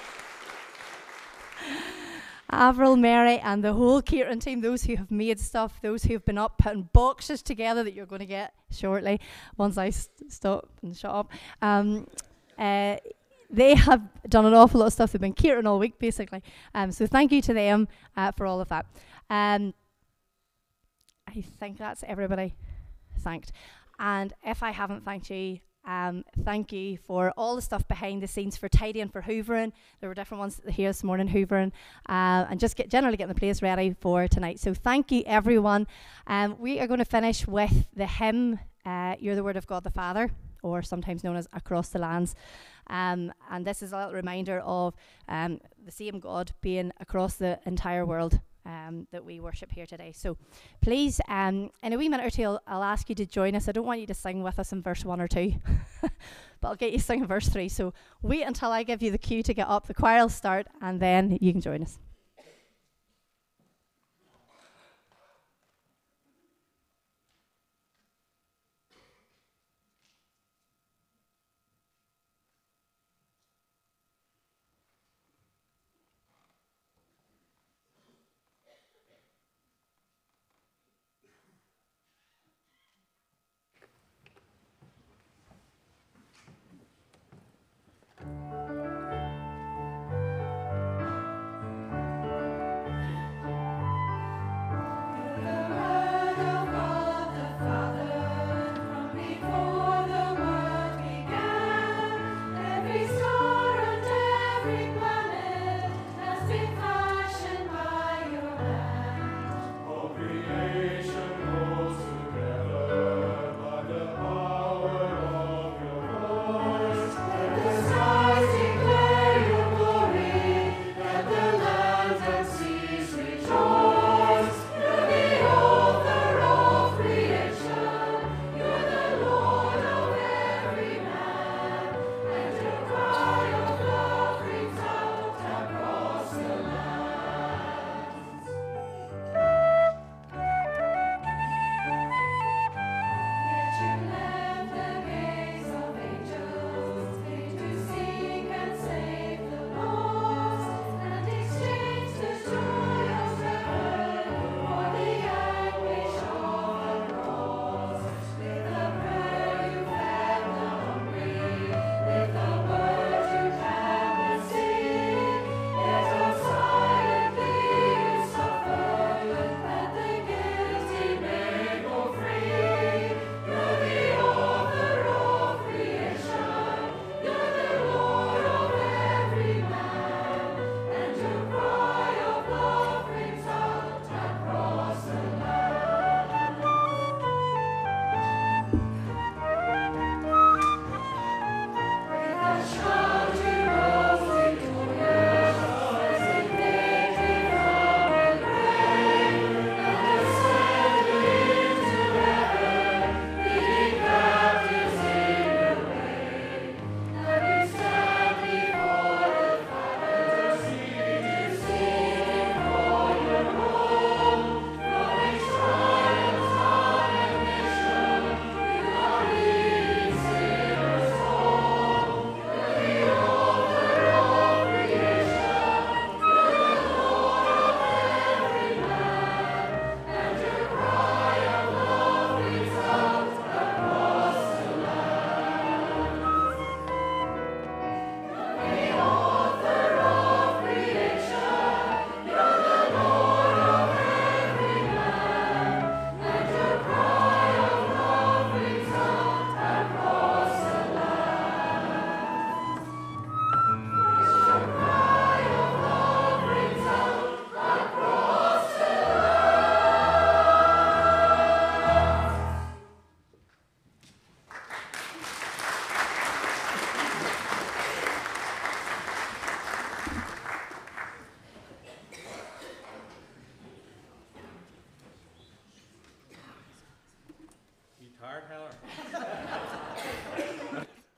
Avril, Mary, and the whole catering team, those who have made stuff, those who have been up putting boxes together that you're going to get shortly once I st- stop and shut up. Um, uh, they have done an awful lot of stuff. They've been catering all week, basically. Um, so thank you to them uh, for all of that. Um, I think that's everybody thanked. And if I haven't thanked you, Um, thank you for all the stuff behind the scenes, for tidying, for hoovering. There were different ones here this morning, hoovering, uh, and just get generally getting the place ready for tonight. So thank you, everyone. Um, we are going to finish with the hymn, uh, You're the Word of God the Father, or sometimes known as Across the Lands. Um, and this is a little reminder of um, the same God being across the entire world um, that we worship here today. So please, um, in a wee minute or two, I'll, I'll ask you to join us. I don't want you to sing with us in verse one or two, but I'll get you to sing in verse three. So wait until I give you the cue to get up. The choir will start, and then you can join us.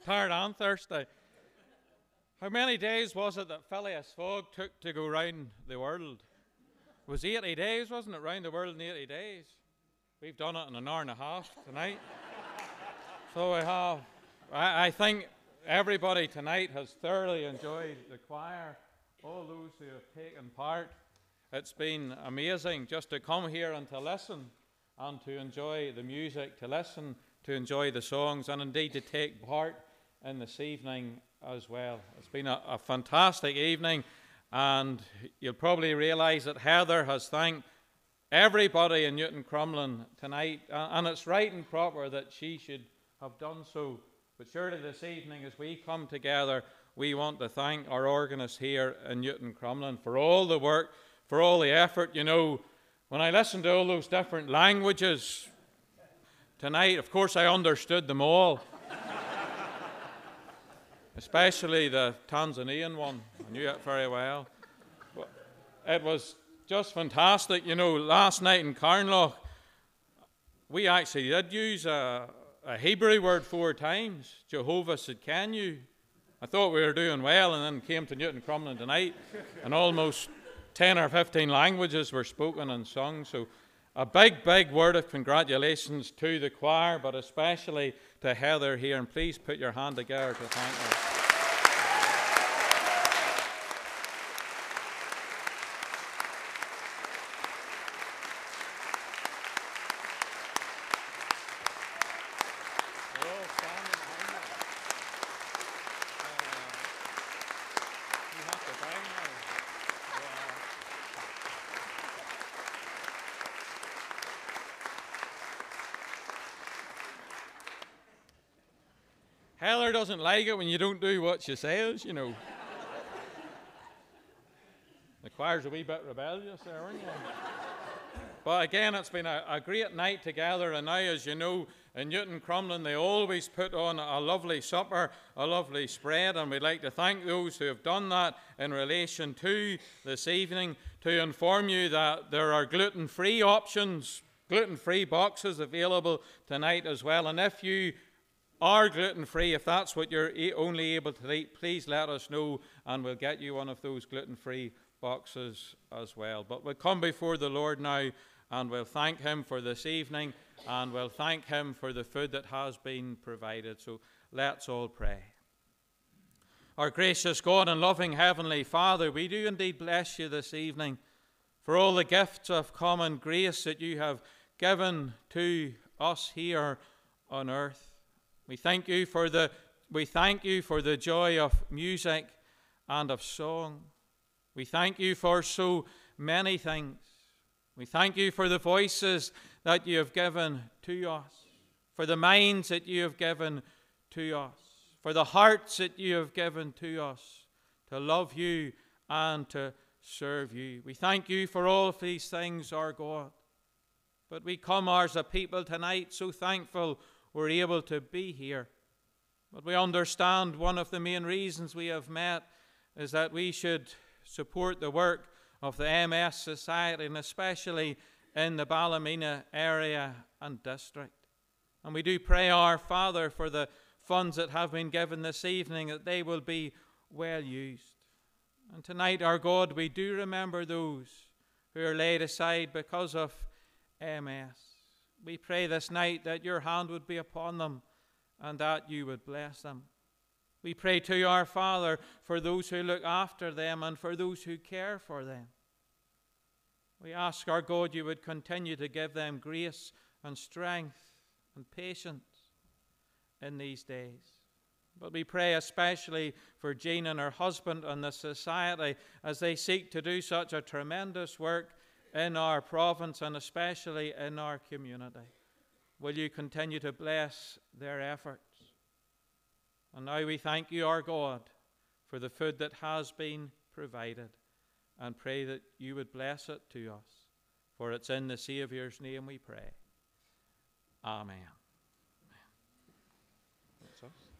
Tired and thirsty. How many days was it that Phileas Fogg took to go round the world? It was eighty days, wasn't it? Round the world in eighty days. We've done it in an hour and a half tonight. So we have. I, I think everybody tonight has thoroughly enjoyed the choir, all those who have taken part. It's been amazing just to come here and to listen and to enjoy the music, to listen, to enjoy the songs, and indeed to take part in this evening as well. It's been a, a fantastic evening, and you'll probably realise that Heather has thanked everybody in Newton Crumlin tonight, and it's right and proper that she should have done so. But surely this evening, as we come together, we want to thank our organist here in Newton Crumlin for all the work, for all the effort. You know, when I listened to all those different languages tonight, of course I understood them all. Especially the Tanzanian one. I knew it very well. But it was just fantastic. You know, last night in Carnlough, we actually did use a, a Hebrew word four times. Jehovah said, "Can you?" I thought we were doing well, and then came to Newton Crumlin tonight, and almost ten or fifteen languages were spoken and sung. So a big, big word of congratulations to the choir, but especially to Heather here. And please put your hand together to thank her. Heather doesn't like it when you don't do what she says, you know. The choir's a wee bit rebellious there, aren't you? But again, it's been a, a great night together, and now, as you know, in Newton Crumlin, they always put on a lovely supper, a lovely spread, and we'd like to thank those who have done that in relation to this evening, to inform you that there are gluten-free options, gluten-free boxes available tonight as well. And if you are gluten-free, if that's what you're only able to eat, please let us know, and we'll get you one of those gluten-free boxes as well. But we'll come before the Lord now, and we'll thank him for this evening, and we'll thank him for the food that has been provided. So let's all pray. Our gracious God and loving Heavenly Father, we do indeed bless you this evening for all the gifts of common grace that you have given to us here on earth. We thank you for the we thank you for the joy of music and of song. We thank you for so many things. We thank you for the voices that you have given to us, for the minds that you have given to us, for the hearts that you have given to us to love you and to serve you. We thank you for all of these things, our God. But we come as a people tonight so thankful we're able to be here. But we understand one of the main reasons we have met is that we should support the work of the M S Society, and especially in the Ballymena area and district. And we do pray, our Father, for the funds that have been given this evening, that they will be well used. And tonight, our God, we do remember those who are laid aside because of M S. We pray this night that your hand would be upon them and that you would bless them. We pray to our Father for those who look after them and for those who care for them. We ask, our God, you would continue to give them grace and strength and patience in these days. But we pray especially for Jean and her husband and the society as they seek to do such a tremendous work in our province and especially in our community. Will you continue to bless their efforts? And now we thank you, our God, for the food that has been provided, and pray that you would bless it to us. For it's in the Saviour's name we pray. Amen. That's us.